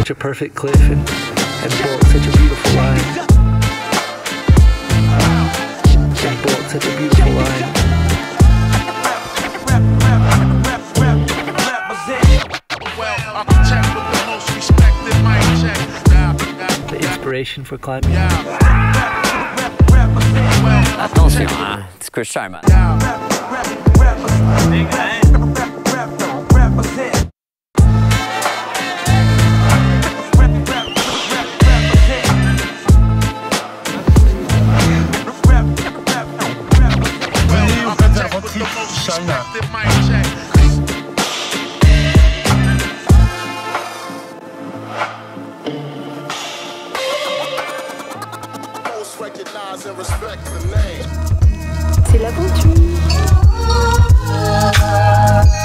such a perfect cliff and brought such a beautiful line. And brought such a beautiful line. The inspiration for climbing. Attention, hein, ce que je sais, man. C'est l'aventure.